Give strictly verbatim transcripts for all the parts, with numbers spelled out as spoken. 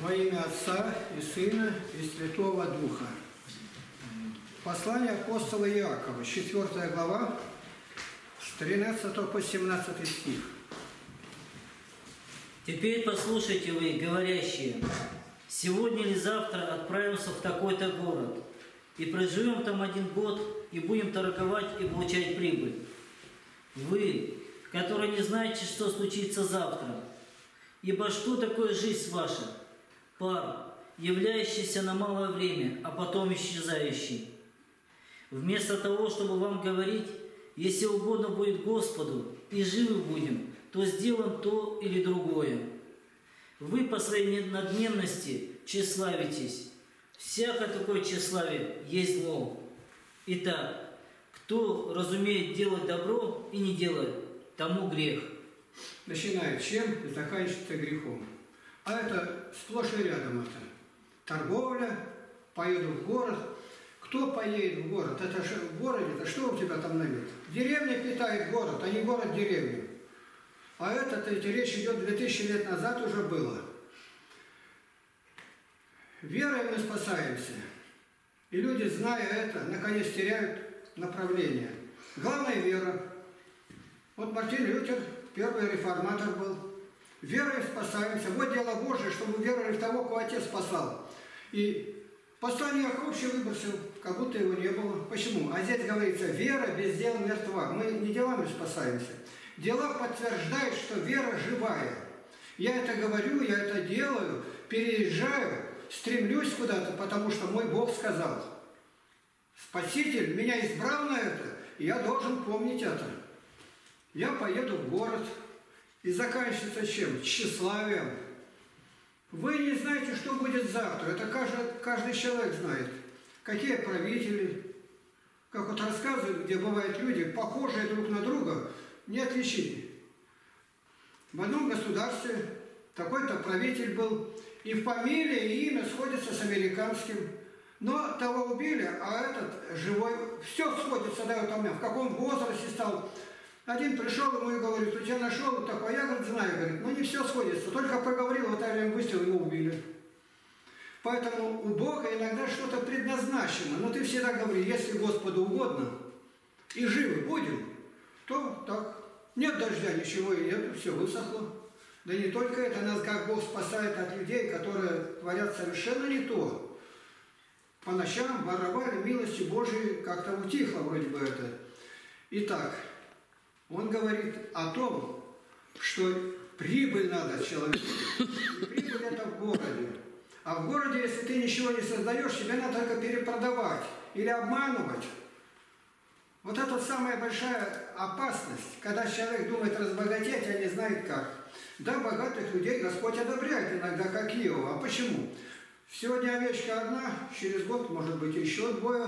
Во имя Отца и Сына и Святого Духа. Послание апостола Иакова, четвёртая глава, с тринадцатого по семнадцатый стих. Теперь послушайте вы, говорящие, сегодня или завтра отправимся в такой-то город, и проживем там один год, и будем торговать и получать прибыль. Вы, которые не знаете, что случится завтра, ибо что такое жизнь ваша? Пар, являющийся на малое время, а потом исчезающий. Вместо того, чтобы вам говорить, если угодно будет Господу, и живы будем, то сделаем то или другое. Вы по своей надменности тщеславитесь. Всякое такое тщеславие есть зло. Итак, кто разумеет делать добро и не делает, тому грех. Начинает чем и заканчивается грехом. А это сплошь и рядом это. Торговля, поеду в город. Кто поедет в город? Это же в городе, это что у тебя там на вид? Деревня питает город, а не город деревню. А это, ведь речь идет две тысячи лет назад уже было. Верой мы спасаемся. И люди, зная это, наконец теряют направление. Главное – вера. Вот Мартин Лютер, первый реформатор был. Верой спасаемся. Вот дело Божие, чтобы веровали в того, кого Отец спасал. И послание вообще выбросил, как будто его не было. Почему? А здесь говорится, вера без дела мертва. Мы не делами спасаемся. Дела подтверждают, что вера живая. Я это говорю, я это делаю, переезжаю, стремлюсь куда-то, потому что мой Бог сказал. Спаситель меня избрал на это, и я должен помнить это. Я поеду в город. И заканчивается чем? Тщеславием. Вы не знаете, что будет завтра. Это каждый, каждый человек знает. Какие правители. Как вот рассказывают, где бывают люди, похожие друг на друга, не отличить. В одном государстве такой-то правитель был, и в фамилии, и имя сходится с американским. Но того убили, а этот живой. Все сходится, да, вот у меня. В каком возрасте стал. Один пришел ему и говорит, у тебя нашел вот такой, я, говорит, знаю, говорит, ну не все сходится, только проговорил, вот один выстрел, его убили. Поэтому у Бога иногда что-то предназначено, но ты всегда говори, если Господу угодно, и живы будем, то так, нет дождя, ничего и нет, все высохло. Да не только это, нас как Бог спасает от людей, которые творят совершенно не то. По ночам воровали, милости Божией, как-то утихло вроде бы это. Итак, он говорит о том, что прибыль надо человеку. И прибыль это в городе. А в городе, если ты ничего не создаешь, тебе надо только перепродавать или обманывать. Вот это самая большая опасность, когда человек думает разбогатеть, а не знает как. Да, богатых людей Господь одобряет иногда, как Иова. А почему? Сегодня овечка одна, через год может быть еще двое.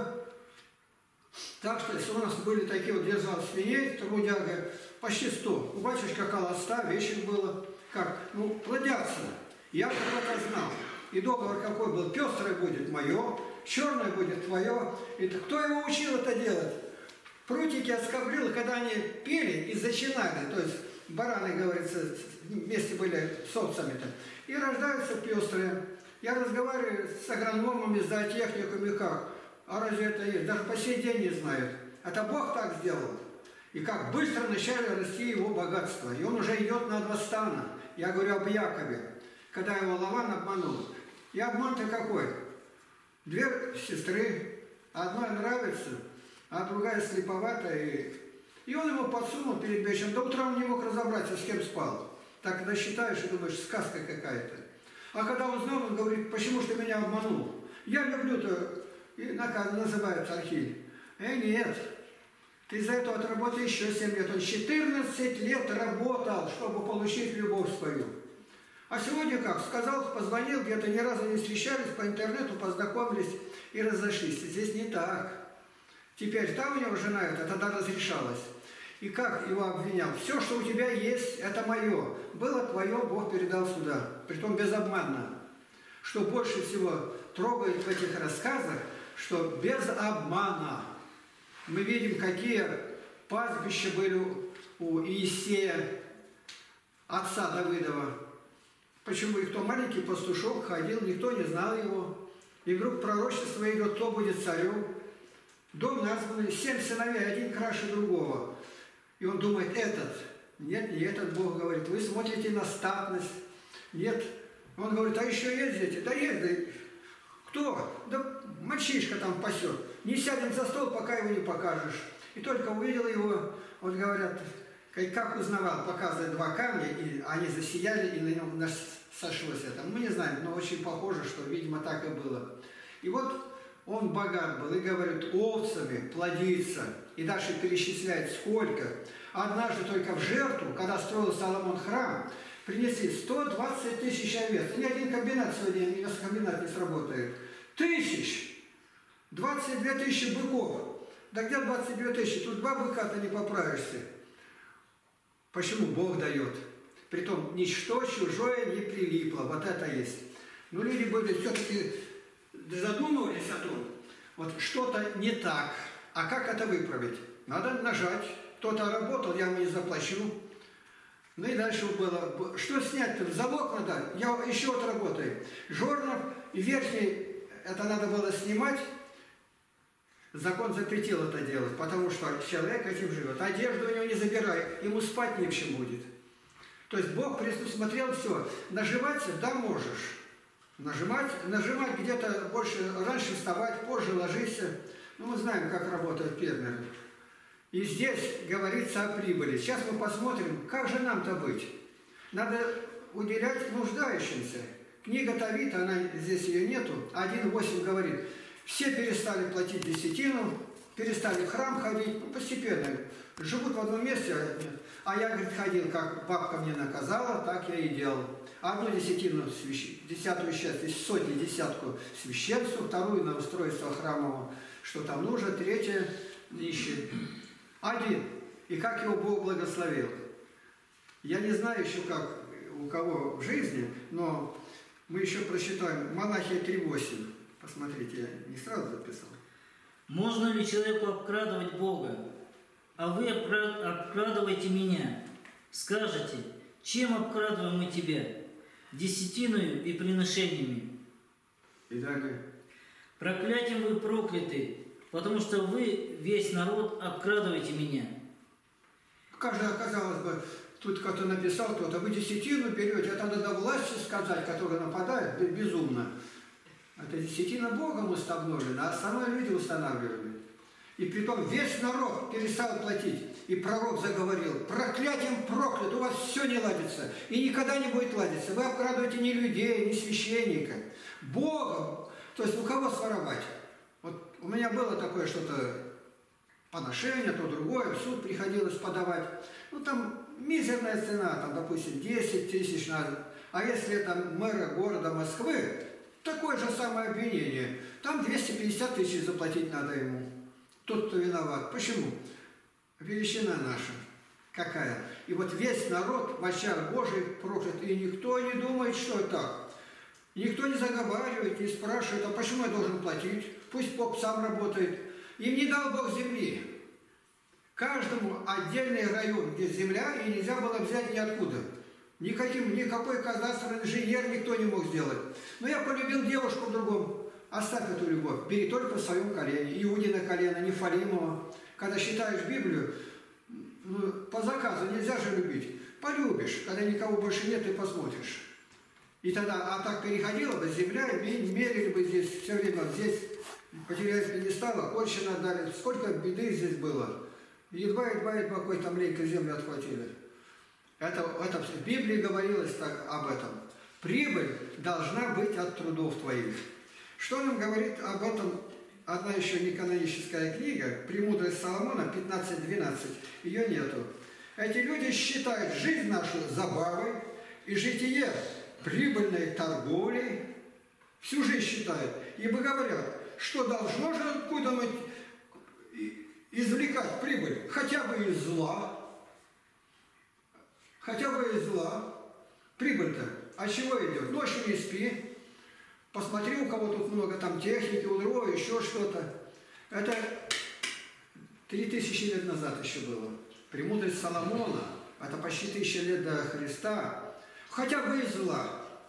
Так что, если у нас были такие вот держал свиней, трудяга, почти сто. У батюшка около ста овечек было. Как? Ну, плодятся. Я когда-то знал. И договор какой был? Пестрое будет мое, черное будет твое. И кто его учил это делать? Прутики отскоблил, когда они пели и зачинали. То есть бараны, говорится, вместе были с овцами-то. И рождаются пестрые. Я разговариваю с агрономами, с зоотехниками, как? А разве это есть? Даже по сей день не знают. Это Бог так сделал. И как быстро начали расти его богатство. И он уже идет на два стана. Я говорю об Якове. Когда его Лаван обманул. И обман-то какой? Две сестры. Одна нравится, а другая слеповатая. И он ему подсунул перед вечером. До утра он не мог разобраться, с кем спал. Так когда считаешь и думаешь, сказка какая-то. А когда узнал, он говорит, почему же ты меня обманул? Я люблю-то... И называют Архиль. Э, нет. Ты за это отработал еще семь лет. Он четырнадцать лет работал, чтобы получить любовь свою. А сегодня как? Сказал, позвонил, где-то ни разу не встречались, по интернету познакомились и разошлись. Здесь не так. Теперь там у него жена это тогда разрешалась. И как его обвинял? Все, что у тебя есть, это мое. Было твое, Бог передал сюда. Притом безобманно. Что больше всего трогает в этих рассказах, что без обмана. Мы видим, какие пастбища были у Иисея, отца Давыдова. Почему? И кто маленький пастушок ходил, никто не знал его. И вдруг пророчество идет, кто будет царем. Дом названный, семь сыновей, один краше другого. И он думает, этот. Нет, не этот. Бог говорит, вы смотрите на статность. Нет. Он говорит, а еще есть дети? Да есть, да. Кто? Да мальчишка там пасет. Не сядем за стол, пока его не покажешь. И только увидел его, вот говорят, как узнавал, показывает два камня, и они засияли, и на нем сошлось это. Мы не знаем, но очень похоже, что, видимо, так и было. И вот он богат был, и говорит, овцами плодится, и дальше перечисляет сколько. Однажды только в жертву, когда строил Соломон храм, принесли сто двадцать тысяч овец. Ни один комбинат сегодня, ни комбинат не сработает. Тысяч! двадцать две тысячи быков. Да где двадцать две тысячи? Тут два быка, ты не поправишься. Почему? Бог дает. Притом, ничто чужое не прилипло. Вот это есть. Но люди были все-таки задумывались о том, вот что-то не так. А как это выправить? Надо нажать. Кто-то работал, я ему не заплачу. Ну и дальше было, что снять-то? Залог надо, я еще вот работаю. Жорнов и верхний, это надо было снимать. Закон запретил это делать, потому что человек этим живет. Одежду у него не забирай, ему спать не в чем будет. То есть Бог предусмотрел все. Наживаться, да, можешь. Нажимать, нажимать где-то больше, раньше вставать, позже ложиться. Ну, мы знаем, как работают фермеры. И здесь говорится о прибыли. Сейчас мы посмотрим, как же нам-то быть. Надо уделять нуждающимся. Книга Тавита, она, здесь ее нету, один восемь говорит, все перестали платить десятину, перестали в храм ходить, ну, постепенно. Живут в одном месте, а я, говорит, ходил, как бабка мне наказала, так я и делал. Одну десятину, десятую часть, из сотни десятку священству, вторую на устройство храмового, что там нужно, третье нищий. Один. И как его Бог благословил. Я не знаю еще, как у кого в жизни, но мы еще прочитаем Малахия три восемь. Посмотрите, я не сразу записал. Можно ли человеку обкрадывать Бога? А вы обкрадываете меня. Скажете, чем обкрадываем мы тебя? Десятиною и приношениями. И далее. Проклятием вы прокляты, потому что вы, весь народ, обкрадываете меня. Каждый, казалось бы, тут кто-то написал, кто-то, вы десятину берете, это надо власти сказать, которая нападает, безумно. Это десятина Богом установлена, а остальное люди устанавливали. И притом весь народ перестал платить. И пророк заговорил, проклятием проклят, у вас все не ладится. И никогда не будет ладиться. Вы обкрадываете ни людей, ни священника. Богом. То есть у кого своровать? Вот у меня было такое что-то поношение, то другое, в суд приходилось подавать. Ну там мизерная цена, там, допустим, десять тысяч надо. А если это мэра города Москвы, такое же самое обвинение. Там двести пятьдесят тысяч заплатить надо ему. Тот, кто виноват. Почему? Величина наша. Какая? И вот весь народ в очах Божьих проклят. И никто не думает, что это так. Никто не заговаривает, не спрашивает, а почему я должен платить? Пусть поп сам работает. Им не дал Бог земли. Каждому отдельный район, где земля, и нельзя было взять ниоткуда. Никаким, никакой кадастровый инженер никто не мог сделать. Но я полюбил девушку в другом. Оставь эту любовь, бери только в своем колене. Иудина колено, Нефалимова. Когда читаешь Библию, ну, по заказу нельзя же любить. Полюбишь, когда никого больше нет, ты посмотришь. И тогда, а так переходила бы земля, мерили бы здесь все время, здесь потерялись не стало, кончено отдали. Сколько беды здесь было. Едва-едва, едва какой-то мленько землю отхватили. Это, это в Библии говорилось так, об этом. Прибыль должна быть от трудов твоих. Что нам говорит об этом одна еще неканоническая книга, «Премудрость Соломона» пятнадцать двенадцать. Ее нету. Эти люди считают жизнь нашу забавой и житие прибыльной торговлей. Всю жизнь считают. Ибо говорят, что должно же откуда-нибудь извлекать прибыль, хотя бы из зла. Хотя бы из зла. Прибыль-то от чего идет? Ночью не спи. Посмотри, у кого тут много там техники, у другого еще что-то. Это три тысячи лет назад еще было. Премудрость Соломона, это почти тысяча лет до Христа. Хотя бы из зла.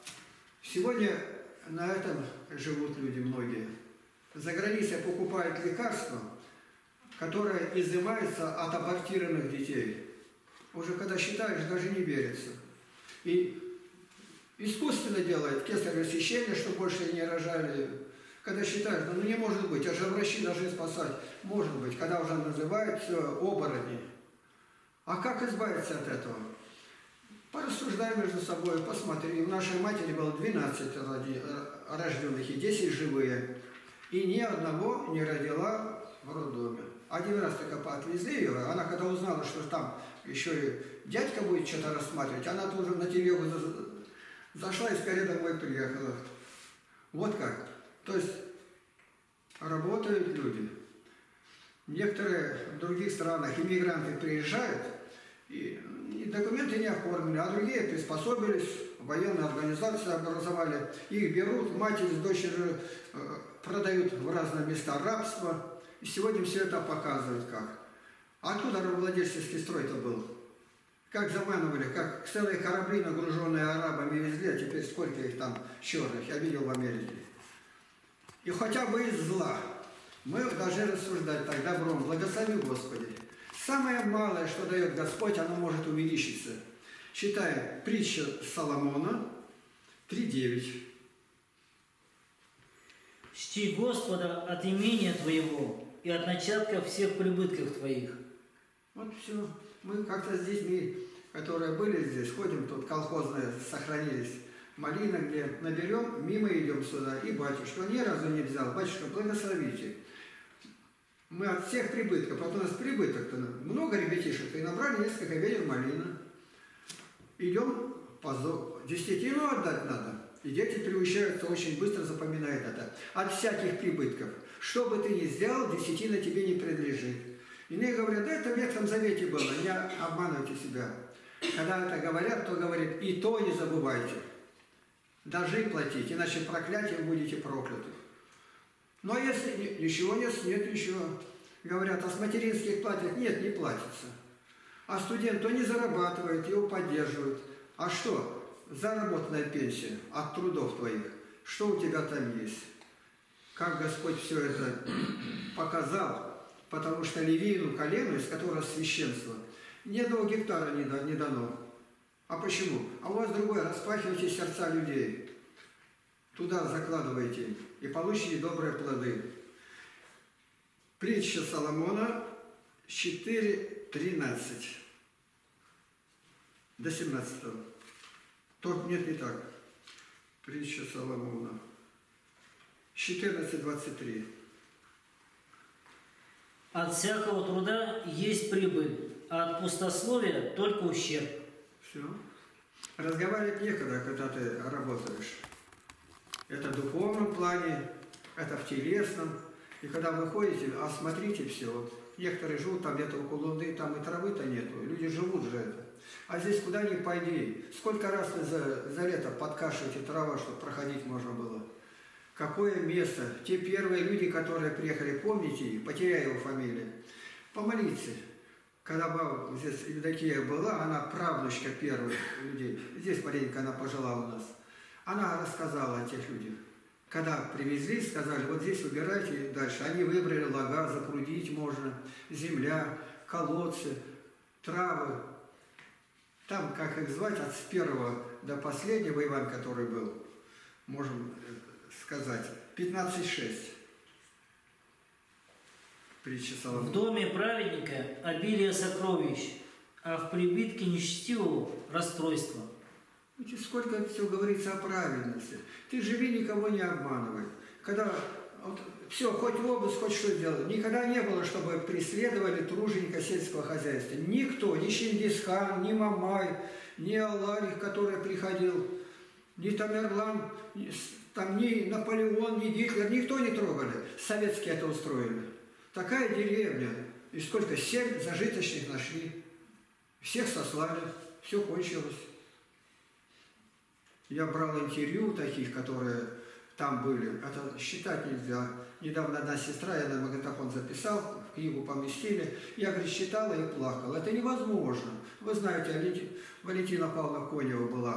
Сегодня на этом живут люди многие. За границей покупают лекарства, которые изымаются от абортированных детей. Уже когда считаешь, даже не верится. И искусственно делает кесарево сечение, чтобы больше не рожали. Когда считаешь, ну не может быть, а же врачи должны спасать. Может быть, когда уже называют все оборотни. А как избавиться от этого? Порассуждай между собой, посмотри. У нашей матери было двенадцать рожденных и десять живые. И ни одного не родила в роддоме. Один раз только отвезли ее, она когда узнала, что там еще и дядька будет что-то рассматривать, она тоже на телегу зашла и скорее домой приехала. Вот как. То есть работают люди. Некоторые в других странах иммигранты приезжают, и, и документы не оформлены, а другие приспособились, военные организации образовали, их берут, матери с дочерью э, продают в разные места рабства. И сегодня все это показывают как. А откуда рабовладельческий строй-то был? Как заманывали, как целые корабли, нагруженные арабами, везли, а теперь сколько их там черных, я видел в Америке. И хотя бы из зла мы должны рассуждать так: добром, благослови Господи. Самое малое, что дает Господь, оно может увеличиться. Читаем притча Соломона три девять. «Чти Господа от имения твоего и от начатков всех прибытков твоих». Вот все. Мы как-то с детьми, которые были здесь, ходим, тут колхозные сохранились, малина, где наберем, мимо идем сюда, и батюшка ни разу не взял. Батюшка, благословите. Мы от всех прибытков, потом у нас прибыток-то много ребятишек, и набрали несколько ведер малина. Идем, по десятину отдать надо. И дети приучаются, очень быстро запоминают это. От всяких прибытков. Что бы ты ни сделал, десятина тебе не принадлежит. Иные говорят, да это в Ветхом Завете было, не обманывайте себя. Когда это говорят, то говорит, и то не забывайте. Должны платить, иначе проклятием будете прокляты. Но если ничего нет, нет ничего. Говорят, а с материнских платят? Нет, не платится. А студент то не зарабатывает, его поддерживают. А что? Заработанная пенсия от трудов твоих. Что у тебя там есть? Как Господь все это показал? Потому что Левину колену, из которого священство, ни одного гектара не дано. А почему? А у вас другое, распахивайте сердца людей. Туда закладывайте и получите добрые плоды. Притча Соломона четыре тринадцать до семнадцатого. Тут нет, не так. Притча Соломона четырнадцать двадцать три. От всякого труда есть прибыль, а от пустословия только ущерб. Все. Разговаривать некогда, когда ты работаешь. Это в духовном плане, это в телесном. И когда вы ходите, осмотрите все. Вот некоторые живут там где-то около Луны, там и травы-то нету. Люди живут же это. А здесь куда ни пойди. Сколько раз вы за, за лето подкашиваете трава, чтобы проходить можно было. Какое место. Те первые люди, которые приехали, помните их, потеряю его фамилию. Помолиться. Когда баба здесь Евдокия была, она правнучка первых людей. Здесь маленько она пожила у нас. Она рассказала о тех людях. Когда привезли, сказали, вот здесь выбирайте дальше. Они выбрали лага, запрудить можно, земля, колодцы, травы. Там, как их звать, от первого до последнего, Иван, который был, можем сказать, пятнадцать шесть. Притча Соломона. В доме праведника обилие сокровищ, а в прибытке нечестивого расстройство. Видите, сколько все говорится о праведности. Ты живи, никого не обманывай. Когда вот, все, хоть в область, хоть что делай. Никогда не было, чтобы преследовали труженика сельского хозяйства. Никто, ни Чингисхан, ни Мамай, ни Алларих, который приходил, ни Тамерлан, ни, там, ни Наполеон, ни Гитлер, никто не трогали. Советские это устроили. Такая деревня. И сколько? Семь зажиточных нашли. Всех сослали. Все кончилось. Я брал интервью таких, которые там были. Это считать нельзя. Недавно одна сестра, я на магнитофон записал, в книгу поместили. Я, говорит, считала и плакала. Это невозможно. Вы знаете, Валентина Павловна Конева была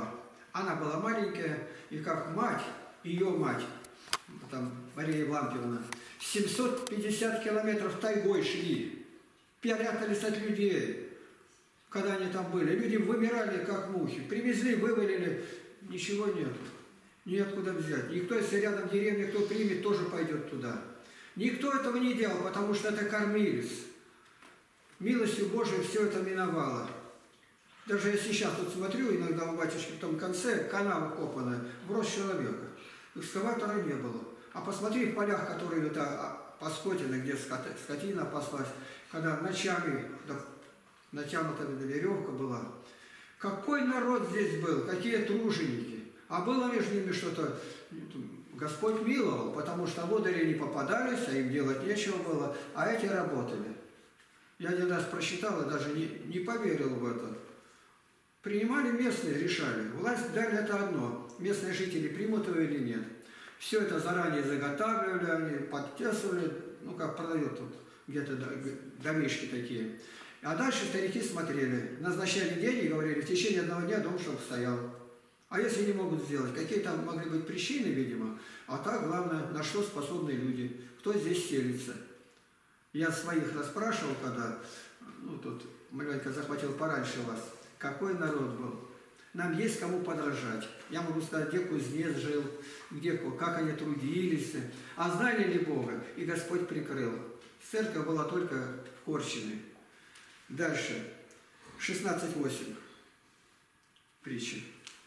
Она была маленькая, и как мать, ее мать, там Мария Ивановна, семьсот пятьдесят километров тайгой шли, прятались от людей, когда они там были. Люди вымирали, как мухи. Привезли, вывалили, ничего нет. Неоткуда взять. Никто, если рядом деревня, кто примет, тоже пойдет туда. Никто этого не делал, потому что это кормились. Милостью Божией все это миновало. Даже я сейчас тут смотрю, иногда у батюшки в том конце канава копанная, в рост человека. Экскаватора не было. А посмотри в полях, которые это поскотины, где скотина паслась, когда ночами, да, натянута веревка была. Какой народ здесь был, какие труженики. А было между ними что-то, Господь миловал, потому что лодыри не попадались, а им делать нечего было, а эти работали. Я один раз прочитал и даже не, не поверил в это. Принимали местные, решали. Власть дали это одно. Местные жители примут его или нет. Все это заранее заготавливали, они подтесывали, ну как продают тут где-то домишки такие. А дальше старики смотрели, назначали деньги и говорили, в течение одного дня дом чтобы стоял. А если не могут сделать? Какие там могли быть причины, видимо. А так, главное, на что способны люди, кто здесь селится. Я своих расспрашивал, когда, ну тут маленько захватил пораньше вас, какой народ был. Нам есть кому подражать. Я могу сказать, где кузнец жил, где, как они трудились. А знали ли Бога? И Господь прикрыл. Церковь была только в Корчине. Дальше. шестнадцать восемь. Притчи.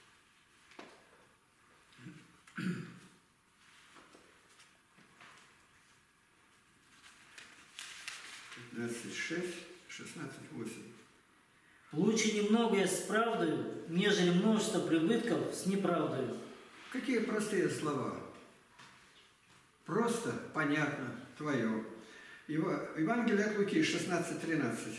пятнадцать шесть, шестнадцать восемь. Лучше немногое с правдою, нежели множество прибытков с неправдою. Какие простые слова. Просто, понятно, твое. Евангелие от Луки шестнадцать тринадцать.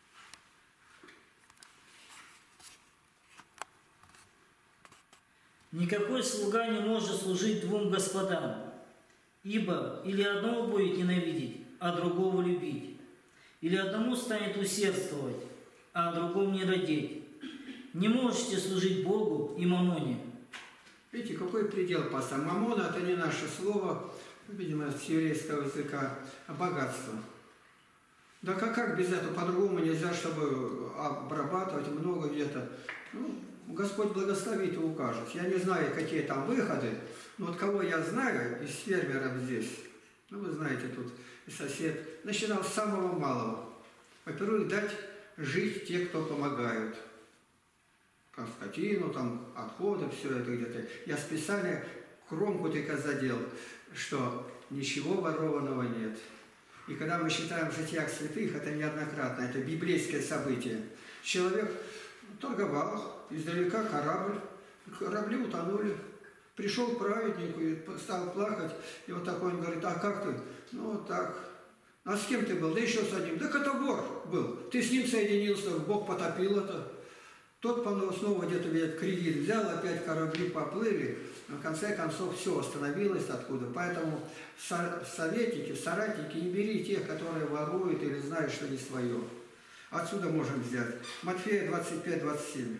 Никакой слуга не может служить двум господам, ибо или одного будет ненавидеть, а другого любить, или одному станет усердствовать, а о другом не родить. Не можете служить Богу и мамоне. Видите, какой предел поставлен. Мамона – это не наше слово, видимо, с еврейского языка, а богатство. Да как, как без этого? По-другому нельзя, чтобы обрабатывать много где-то. Ну, Господь благословит и укажет. Я не знаю, какие там выходы, но вот кого я знаю из фермеров здесь, ну вы знаете, тут и сосед, начинал с самого малого. Во-первых, дать жить те, кто помогают. Как скотину, там, отходы, все это где-то. Я специально кромку только задел, что ничего ворованного нет. И когда мы считаем в житиях святых, это неоднократно, это библейское событие. Человек торговал, издалека корабль, корабли утонули. Пришел к праведнику и стал плакать, и вот такой он говорит, а как ты? Ну вот так. А с кем ты был? Да еще с одним. Так это вор был. Ты с ним соединился, Бог потопил это. Тот снова где-то, видят, кредит взял, опять корабли поплыли. В конце концов все остановилось откуда. Поэтому советники, соратники, не бери тех, которые воруют или знают, что не свое. Отсюда можем взять. Матфея двадцать пять двадцать семь.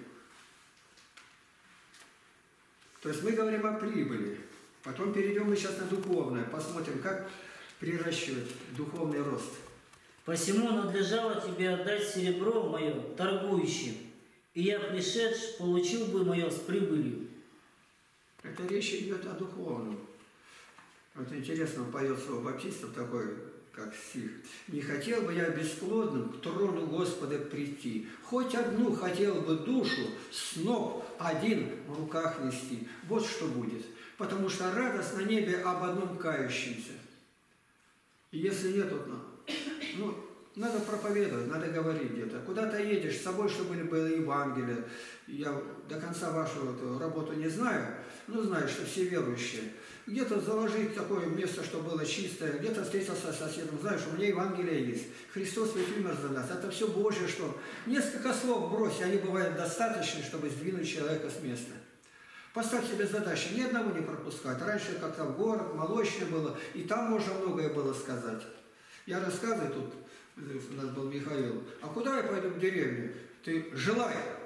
То есть мы говорим о прибыли. Потом перейдем мы сейчас на духовное. Посмотрим, как приращивать духовный рост. Посему надлежало тебе отдать серебро мое торгующим, и я, пришедший, получил бы мое с прибылью. Это речь идет о духовном. Вот интересно, поет слово баптистов такой, как стих. «Не хотел бы я бесплодным к трону Господа прийти, хоть одну хотел бы душу, сноп один в руках нести». Вот что будет. Потому что радость на небе об одном кающемся. И если нет, вот, ну, надо проповедовать, надо говорить где-то. Куда-то едешь, с собой, чтобы было Евангелие. Я до конца вашу эту работу не знаю, но знаю, что все верующие. Где-то заложить такое место, чтобы было чистое, где-то встретился с соседом, знаешь, у меня Евангелие есть. Христос ведь умер за нас. Это все Божье, что несколько слов брось, они бывают достаточны, чтобы сдвинуть человека с места. Поставь себе задачу, ни одного не пропускать. Раньше как-то в город, молочное было, и там можно многое было сказать. Я рассказываю тут, у нас был Михаил, а куда я пойду в деревню? Ты желай.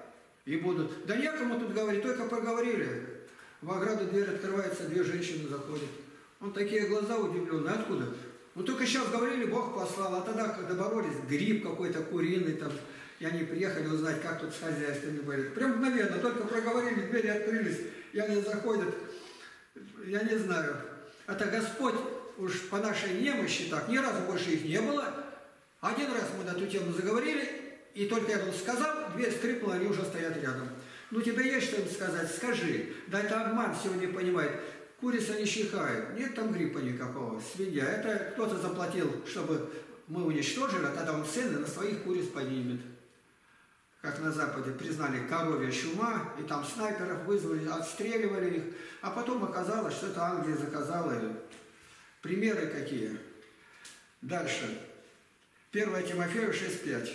И будут. Да некому тут говорить, только поговорили. В ограду дверь открывается, две женщины заходят. Он такие глаза удивленные. Откуда? Ну только сейчас говорили, Бог послал, а тогда, когда боролись, гриб какой-то куриный там, и они приехали узнать, как тут с хозяйствами были. Прям мгновенно, только проговорили, двери открылись, и они заходят, я не знаю. Это Господь уж по нашей немощи так, ни разу больше их не было. Один раз мы на эту тему заговорили, и только я тут сказал, дверь скрипнула, они уже стоят рядом. Ну тебе есть что им сказать? Скажи. Да это обман, все не понимает. Курица не чихает, нет там гриппа никакого, свинья. Это кто-то заплатил, чтобы мы уничтожили, а тогда он цены на своих куриц поднимет. Как на Западе признали коровья чума, и там снайперов вызвали, отстреливали их, а потом оказалось, что это Англия заказала. Примеры какие. Дальше. первое Тимофею шесть пять.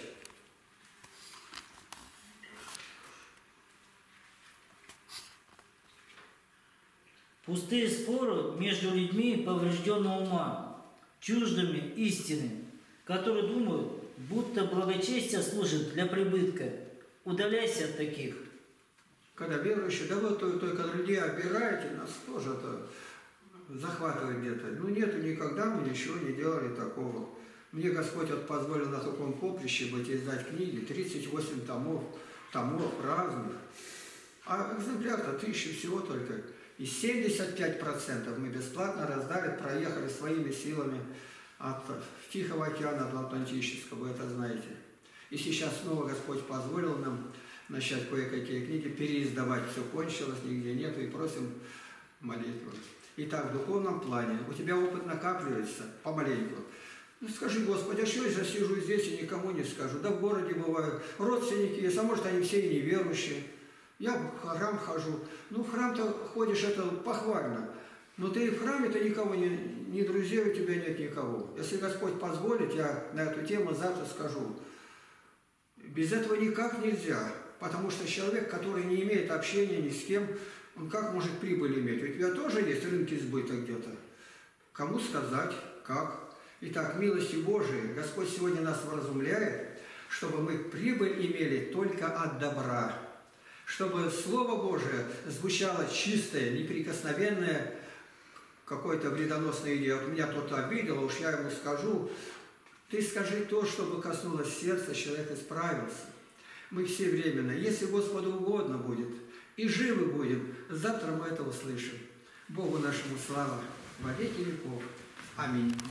Пустые споры между людьми поврежденного ума, чуждыми истины, которые думают, будто благочестие служит для прибытка. Удаляйся от таких. Когда верующие, да вы только людей обираете, нас тоже это захватывает где-то. Ну нету, никогда мы ничего не делали такого. Мне Господь вот позволил на таком поприще быть и издать книги, тридцать восемь томов, томов разных. А экземпляр-то тысячи всего только. И семьдесят пять процентов мы бесплатно раздали, проехали своими силами от Тихого океана до Атлантического, вы это знаете. И сейчас снова Господь позволил нам начать кое-какие книги переиздавать. Все кончилось, нигде нету, и просим молитву. Итак, в духовном плане у тебя опыт накапливается помаленьку. Ну скажи, Господи, а что я сижу здесь и никому не скажу? Да в городе бывают родственники есть, а может они все и неверующие. Я в храм хожу. Ну, в храм-то ходишь, это похвально. Но ты в храме-то никого, не, ни друзей у тебя нет никого. Если Господь позволит, я на эту тему завтра скажу. Без этого никак нельзя. Потому что человек, который не имеет общения ни с кем, он как может прибыль иметь? У тебя тоже есть рынки сбыта где-то. Кому сказать, как? Итак, милостью Божией Господь сегодня нас вразумляет, чтобы мы прибыль имели только от добра. Чтобы Слово Божие звучало чистое, неприкосновенное, какой-то вредоносной идеей. Вот меня кто-то обидел, уж я ему скажу. Ты скажи то, чтобы коснулось сердца, человек исправился. Мы все временно. Если Господу угодно будет, и живы будем, завтра мы это услышим. Богу нашему слава во веки веков. Аминь.